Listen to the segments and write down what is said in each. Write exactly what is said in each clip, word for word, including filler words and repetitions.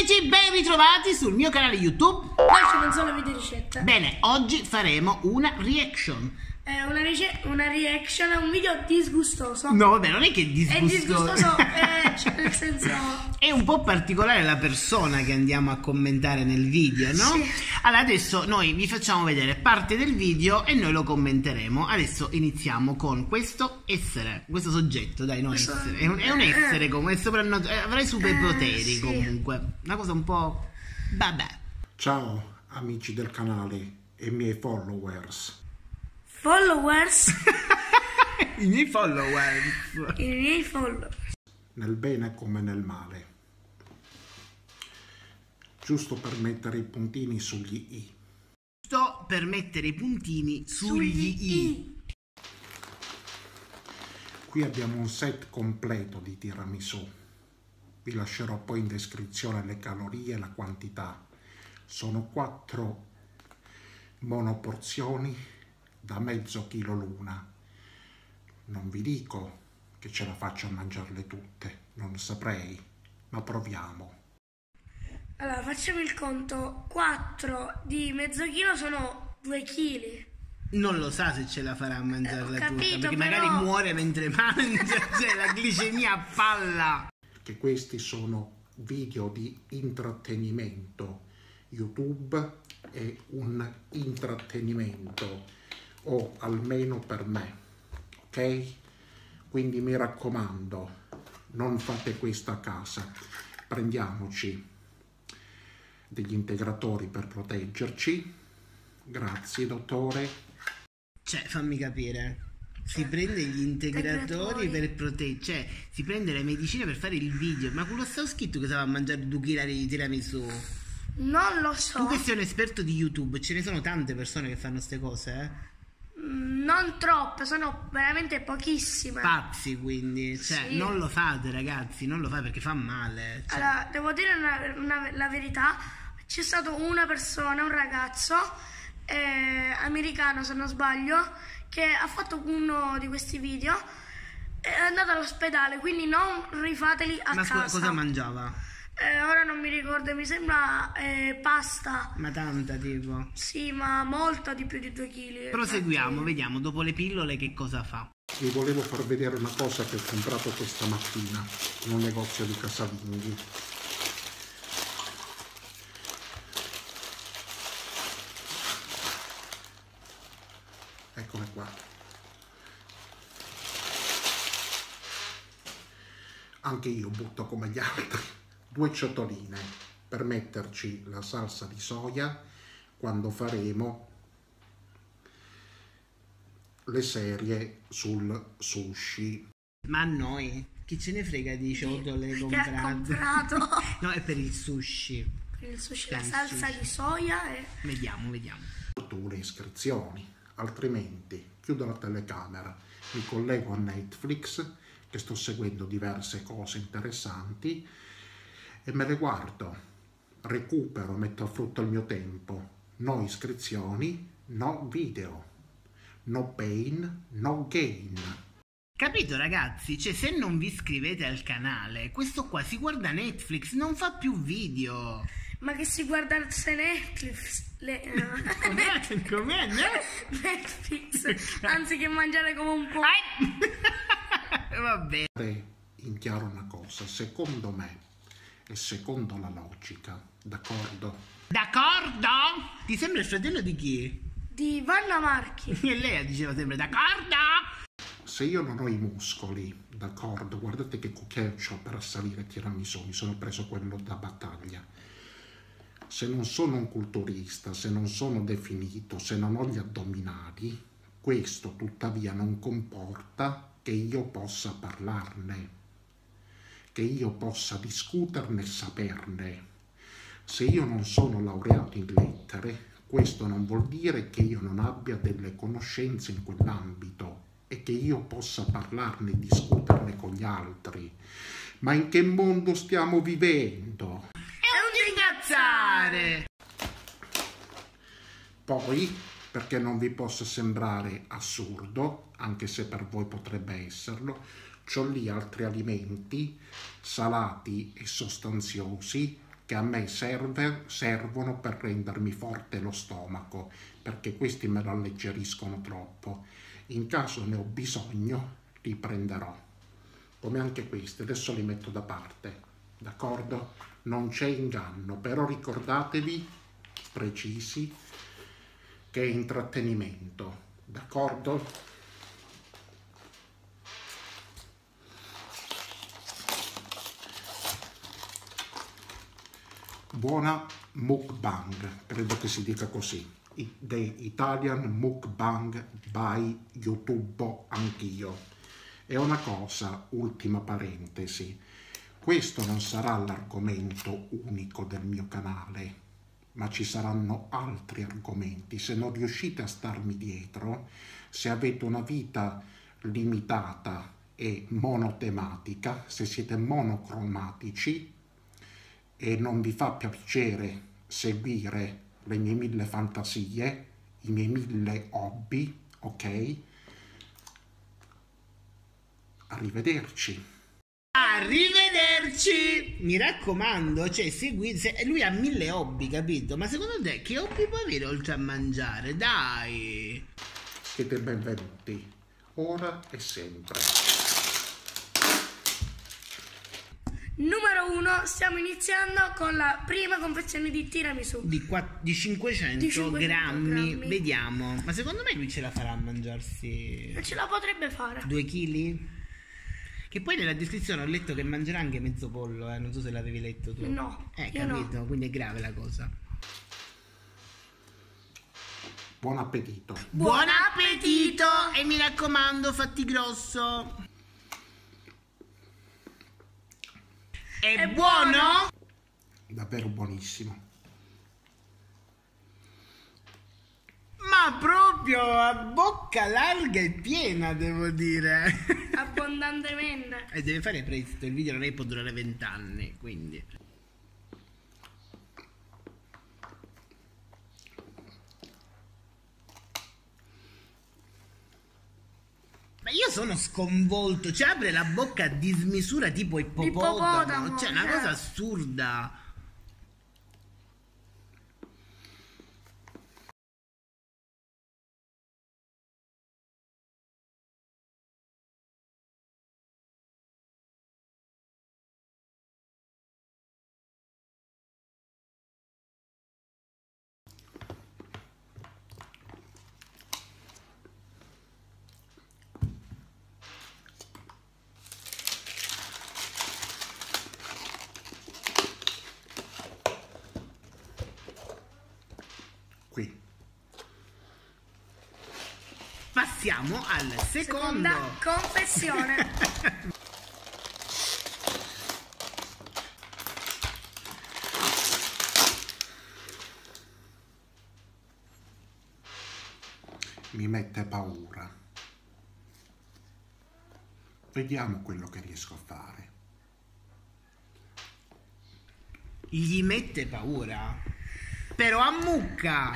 amici, ben ritrovati sul mio canale YouTube. Oggi non sono video ricette. Bene, oggi faremo una reaction. È una, una reaction a un video disgustoso. No, vabbè, non è che è disgustoso. È disgustoso, eh, cioè, nel senso... È un po' particolare la persona che andiamo a commentare nel video, no? Sì. Allora, adesso noi vi facciamo vedere parte del video e noi lo commenteremo. Adesso iniziamo con questo essere, questo soggetto, dai, no, Questo... essere. È un, è un essere, come è sopranno... avrà i superpoteri, eh, sì. comunque. Una cosa un po'... vabbè. Ciao, amici del canale e miei followers. Followers? I miei followers. I miei followers. Nel bene come nel male. Giusto per mettere i puntini sugli i. Sto per mettere i puntini sugli, sugli i. i. Qui abbiamo un set completo di tiramisù. Vi lascerò poi in descrizione le calorie e la quantità. Sono quattro monoporzioni da mezzo chilo l'una. Non vi dico che ce la faccio a mangiarle tutte, non saprei, ma proviamo. Allora, facciamo il conto. quattro di mezzo chilo sono due chili. Non lo sa se ce la farà a mangiarla eh, capito, tutta, perché però... magari muore mentre mangia, cioè la glicemia a palla. Che questi sono video di intrattenimento. YouTube è un intrattenimento, o almeno per me, ok? Quindi mi raccomando, non fate questo a casa. Prendiamoci degli integratori per proteggerci. Grazie, dottore. Cioè, fammi capire. Si prende gli integratori per proteggere, cioè si prende le medicine per fare il video. Ma quello sta scritto che stava a mangiare due chili di tiramisù? Non lo so. Tu che sei un esperto di YouTube, ce ne sono tante persone che fanno queste cose, eh? Non troppe, sono veramente pochissime. Pazzi, quindi, cioè, sì. Non lo fate, ragazzi, non lo fate perché fa male. Cioè. Allora, devo dire una, una, la verità, c'è stato una persona, un ragazzo eh, americano se non sbaglio, che ha fatto uno di questi video, è andato all'ospedale, quindi non rifateli a Ma casa. Ma cosa mangiava? Eh, ora non mi ricordo, mi sembra eh, pasta. Ma tanta, tipo? Sì, ma molto di più di due chili. Proseguiamo, infatti. Vediamo dopo le pillole che cosa fa. Vi volevo far vedere una cosa che ho comprato questa mattina in un negozio di casalinghi. Eccole qua. Anche io butto come gli altri. Due ciotoline per metterci la salsa di soia quando faremo le serie sul sushi. Ma a noi? Chi ce ne frega di ciotole comprate? Che ha comprato? No, è per il sushi. Per il sushi, per la il salsa sushi. di soia e... Vediamo, vediamo. Tu le iscrizioni, altrimenti chiudo la telecamera, mi collego a Netflix, che sto seguendo diverse cose interessanti, e me le guardo, recupero, metto a frutto il mio tempo. No iscrizioni, no video. No pain, no gain. Capito, ragazzi? Cioè, se non vi iscrivete al canale, questo qua si guarda Netflix, non fa più video. Ma che si guardasse Netflix? Le... Com'è? Com'è? Netflix, anziché mangiare come un po'. Vabbè. In chiaro una cosa, secondo me e secondo la logica, d'accordo? D'accordo? Ti sembra il fratello di chi? Di Vanna Marchi. E lei diceva sempre d'accordo? Se io non ho i muscoli, d'accordo, guardate che cucchiaio ho per assalire tiramisù, mi sono preso quello da battaglia. Se non sono un culturista, se non sono definito, se non ho gli addominali, questo tuttavia non comporta che io possa parlarne, che io possa discuterne e saperne. Se io non sono laureato in lettere, questo non vuol dire che io non abbia delle conoscenze in quell'ambito e che io possa parlarne e discuterne con gli altri. Ma in che mondo stiamo vivendo? È un incazzare! Poi, perché non vi possa sembrare assurdo, anche se per voi potrebbe esserlo, c'ho lì altri alimenti salati e sostanziosi che a me serve, servono per rendermi forte lo stomaco, perché questi me lo alleggeriscono troppo. In caso ne ho bisogno li prenderò, come anche questi. Adesso li metto da parte, d'accordo? Non c'è inganno, però ricordatevi, precisi, che è intrattenimento, d'accordo? Buona mukbang, credo che si dica così, The Italian Mukbang by YouTube anch'io. E una cosa, ultima parentesi, questo non sarà l'argomento unico del mio canale, ma ci saranno altri argomenti. Se non riuscite a starmi dietro, se avete una vita limitata e monotematica, se siete monocromatici e non vi fa piacere seguire le mie mille fantasie, i miei mille hobby, ok? Arrivederci. Arrivederci! Mi raccomando, cioè segui, se, lui ha mille hobby, capito? Ma secondo te che hobby può avere oltre a mangiare? Dai! Siete benvenuti, ora e sempre. Numero uno, stiamo iniziando con la prima confezione di tiramisù. Di, qua, di cinquecento, Di cinquecento grammi, grammi. vediamo. Ma secondo me lui ce la farà a mangiarsi Non ce la potrebbe fare. due chili? Che poi nella descrizione ho letto che mangerà anche mezzo pollo, eh? Non so se l'avevi letto tu. No, Eh, io capito? no. Quindi è grave la cosa. Buon appetito. Buon appetito! E mi raccomando, fatti grosso. È, È buono? buono? Davvero buonissimo. Ma proprio a bocca larga e piena, devo dire. Abbondantemente. E deve fare presto, il video non è che può durare vent'anni, quindi. Ma io sono sconvolto, cioè apre la bocca a dismisura tipo ippopotamo, Ippopotamo, cioè una cioè. cosa assurda. Qui. Passiamo al secondo. Seconda confessione. Mi mette paura. Vediamo quello che riesco a fare. Gli mette paura. Però a mucca.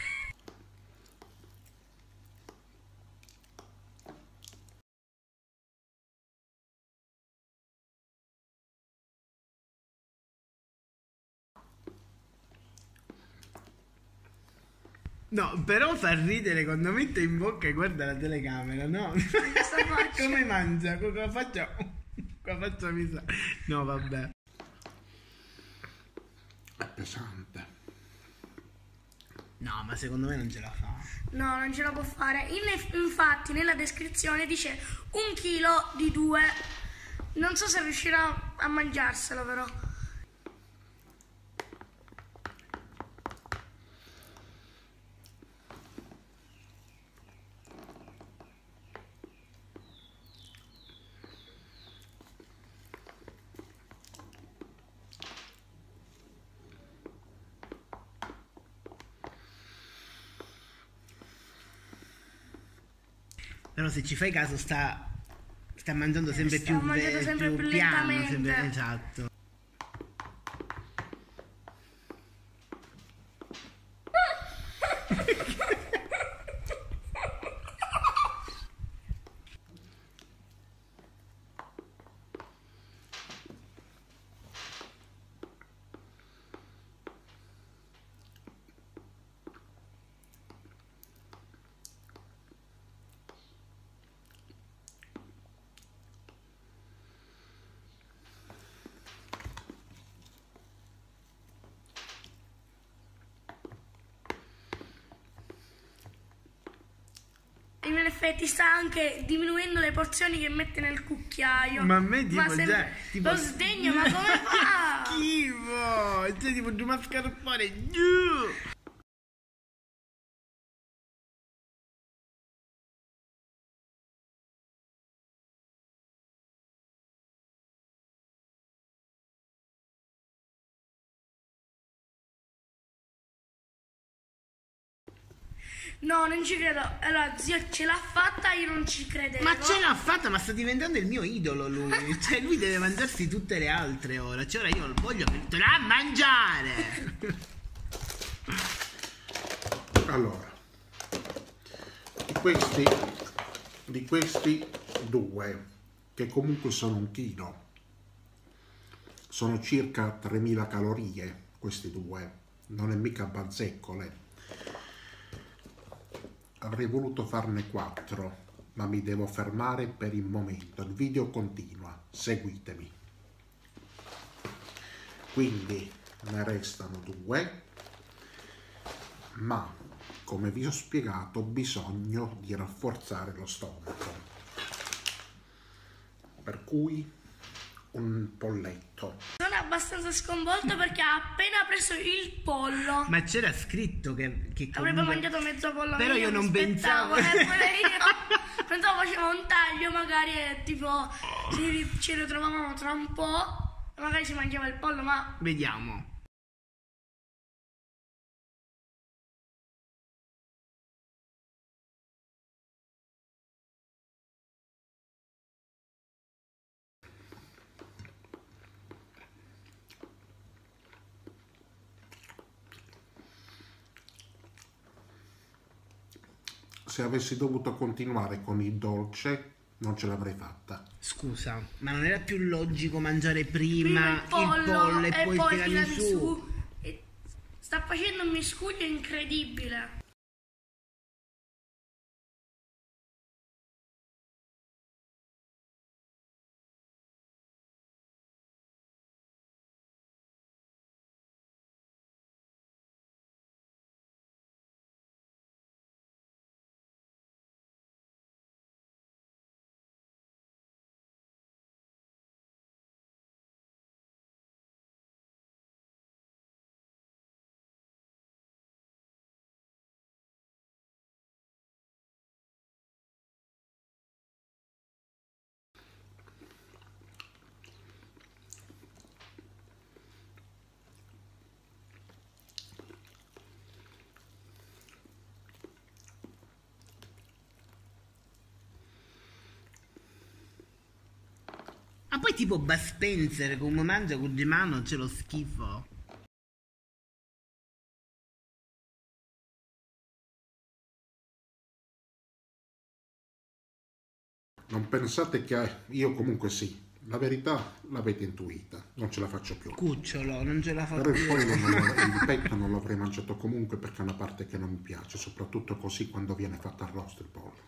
No, però fa ridere quando mette in bocca e guarda la telecamera, no? Questa faccia. Come mangia? Con la faccia... Con la faccia mi sa... No, vabbè. È pesante. No, ma secondo me non ce la fa. No, non ce la può fare. In- infatti nella descrizione dice un chilo di due. Non so se riuscirà a mangiarselo però. Però se ci fai caso sta... Sta mangiando sempre Sta più, mangiando ve- sempre più più piano, lentamente. sempre... Esatto. aspetti, sta anche diminuendo le porzioni che mette nel cucchiaio. Ma a me tipo sempre- già tipo... Lo sdegno, ma come fa? Schifo! Cioè tipo giù mascarpone, giù! No, non ci credo. Allora, zio ce l'ha fatta, io non ci credevo. Ma ce l'ha fatta, ma sta diventando il mio idolo lui. Cioè lui deve mangiarsi tutte le altre ora. Cioè ora io voglio te la mangiare. Allora, di questi, di questi due, che comunque sono un chilo, sono circa tremila calorie, questi due, non è mica bazzecole. Avrei voluto farne quattro, ma mi devo fermare per il momento. Il video continua, seguitemi. Quindi ne restano due, ma come vi ho spiegato ho bisogno di rafforzare lo stomaco. Per cui un polletto. Sono abbastanza sconvolto perché ha appena preso il pollo. Ma c'era scritto che, che Avrebbe comunque- mangiato mezzo pollo. Però io mi non aspettavo, pensavo. eh, pure io. Pensavo faceva un taglio, magari eh, tipo ci, ci ritrovavamo tra un po'. Magari si mangiava il pollo, ma Vediamo. Se avessi dovuto continuare con il dolce non ce l'avrei fatta. Scusa, ma non era più logico mangiare prima prima, il pollo, e, poi il tirare tiramisù? su. E sta facendo un miscuglio incredibile. Ma poi tipo Bud Spencer come mangia con le mani c'è lo schifo. Non pensate che io comunque sì, la verità l'avete intuita, non ce la faccio più. Cucciolo, non ce la fa Però il più. pollo, non lo- il petto non l'avrei mangiato comunque perché è una parte che non mi piace, soprattutto così quando viene fatto arrosto il pollo.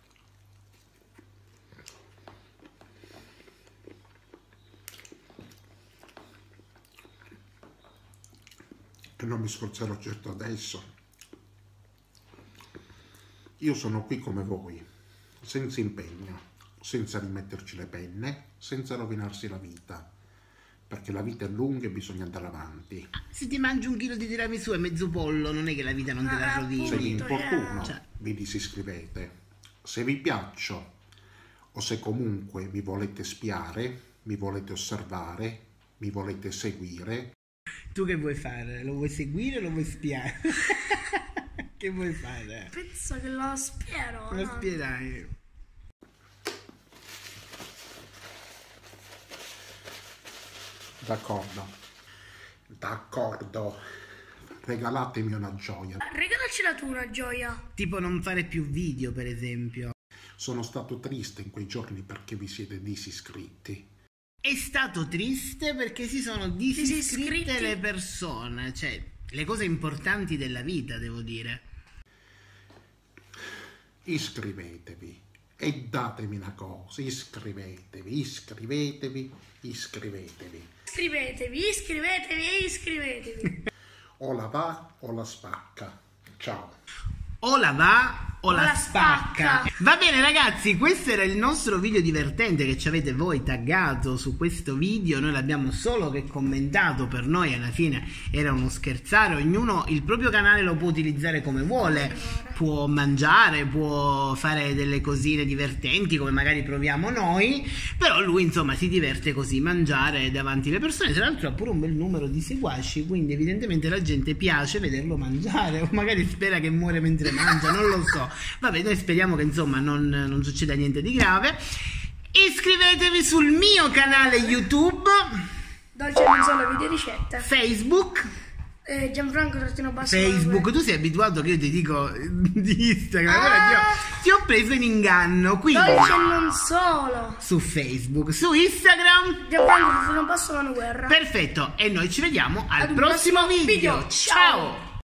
E non mi sforzerò certo adesso. Io sono qui come voi, senza impegno, senza rimetterci le penne, senza rovinarsi la vita, perché la vita è lunga e bisogna andare avanti. Se ti mangi un chilo di tiramisù e mezzo pollo, non è che la vita non te la Ah, rovini. Se vi Appunto, importuno, Cioè. vi disiscrivete. Se vi piaccio o se comunque mi volete spiare, mi volete osservare, mi volete seguire, Tu che vuoi fare? Lo vuoi seguire o lo vuoi spiare? Che vuoi fare? Penso che lo spiero. Lo no? spierai. d'accordo, d'accordo, regalatemi una gioia. Regalacela tu una gioia. Tipo non fare più video, per esempio. Sono stato triste in quei giorni perché vi siete disiscritti. È stato triste perché si sono disiscritte Disiscritti. le persone, cioè le cose importanti della vita, devo dire. Iscrivetevi e datemi una cosa, iscrivetevi, iscrivetevi, iscrivetevi. Iscrivetevi, iscrivetevi e iscrivetevi. O la va o la spacca. Ciao. O la va o la, la spacca. spacca. Va bene ragazzi, questo era il nostro video divertente che ci avete voi taggato su questo video. Noi l'abbiamo solo che commentato, per noi alla fine era uno scherzare. Ognuno il proprio canale lo può utilizzare come vuole, può mangiare, può fare delle cosine divertenti come magari proviamo noi, però lui insomma si diverte così, mangiare davanti alle persone. Tra l'altro ha pure un bel numero di seguaci, quindi evidentemente la gente piace vederlo mangiare, o magari spera che muore mentre mangia, non lo so. Vabbè, noi speriamo che insomma non, non succeda niente di grave. Iscrivetevi sul mio canale YouTube, Dolce non solo video ricette. Facebook, eh, Gianfranco Trattino Basso. Facebook. Tu sei abituato che io ti dico di Instagram, Ah! ora ti ho, ti ho preso in inganno, quindi Dolce non solo. su Facebook, su Instagram. Gianfranco Trattino Basso Mano Guerra. Perfetto, e noi ci vediamo al Ad un prossimo prossimo video. video. Ciao!